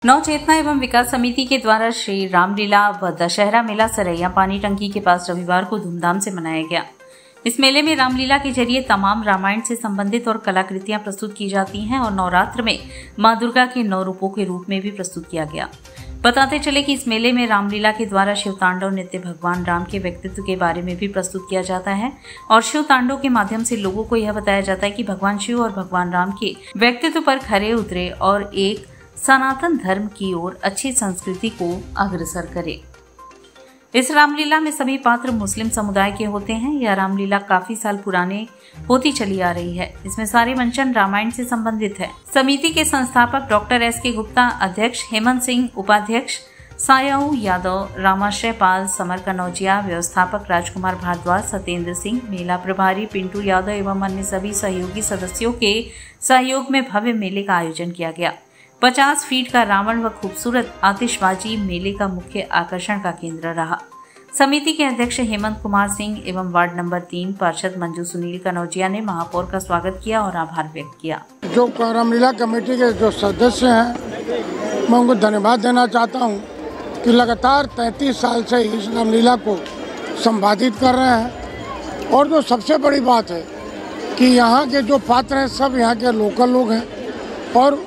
नव चेतना एवं विकास समिति के द्वारा श्री रामलीला व दशहरा मेला सरैया पानी टंकी के पास रविवार को धूमधाम से मनाया गया। इस मेले में रामलीला के जरिए तमाम रामायण से संबंधित और कलाकृतियां प्रस्तुत की जाती हैं और नवरात्र में मां दुर्गा के 9 रूपों के रूप में भी प्रस्तुत किया गया। बताते चले कि इस मेले में रामलीला के द्वारा शिव तांडव नृत्य भगवान राम के व्यक्तित्व के बारे में भी प्रस्तुत किया जाता है और शिव तांडव के माध्यम से लोगों को यह बताया जाता है कि भगवान शिव और भगवान राम के व्यक्तित्व पर खरे उतरे और एक सनातन धर्म की ओर अच्छी संस्कृति को अग्रसर करे। इस रामलीला में सभी पात्र मुस्लिम समुदाय के होते हैं। यह रामलीला काफी साल पुराने होती चली आ रही है। इसमें सारे मंचन रामायण से संबंधित है। समिति के संस्थापक डॉक्टर एस.के. गुप्ता, अध्यक्ष हेमंत सिंह, उपाध्यक्ष सायाऊ यादव, रामाश्रय पाल, समर कनौजिया, व्यवस्थापक राजकुमार भारद्वाज, सत्येंद्र सिंह, मेला प्रभारी पिंटू यादव एवं अन्य सभी सहयोगी सदस्यों के सहयोग में भव्य मेले का आयोजन किया गया। 50 फीट का रावण व खूबसूरत आतिशबाजी मेले का मुख्य आकर्षण का केंद्र रहा। समिति के अध्यक्ष हेमंत कुमार सिंह एवं वार्ड नंबर 3 पार्षद मंजू सुनील कनौजिया ने महापौर का स्वागत किया और आभार व्यक्त किया। जो रामलीला कमेटी के जो सदस्य हैं, मैं उनको धन्यवाद देना चाहता हूं कि लगातार 33 साल से इस रामलीला को संपादित कर रहे हैं। और जो सबसे बड़ी बात है कि यहाँ के जो पात्र हैं सब यहाँ के लोकल लोग हैं और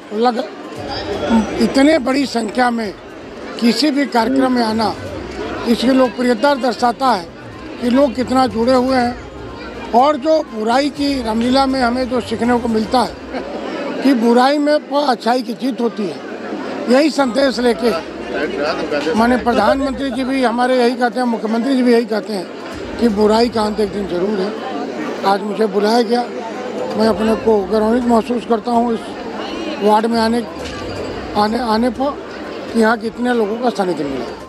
इतने बड़ी संख्या में किसी भी कार्यक्रम में आना इसकी लोकप्रियता दर्शाता है कि लोग कितना जुड़े हुए हैं। और जो बुराई की रामलीला में हमें जो सीखने को मिलता है कि बुराई में अच्छाई की जीत होती है, यही संदेश लेके माननीय प्रधानमंत्री जी भी हमारे यही कहते हैं, मुख्यमंत्री जी भी यही कहते हैं कि बुराई का अंत एक दिन जरूर है। आज मुझे बुलाया गया, मैं अपने को गौरवान्वित महसूस करता हूँ इस वार्ड में आने पर कि यहाँ कितने लोगों का सानिध्य मिला।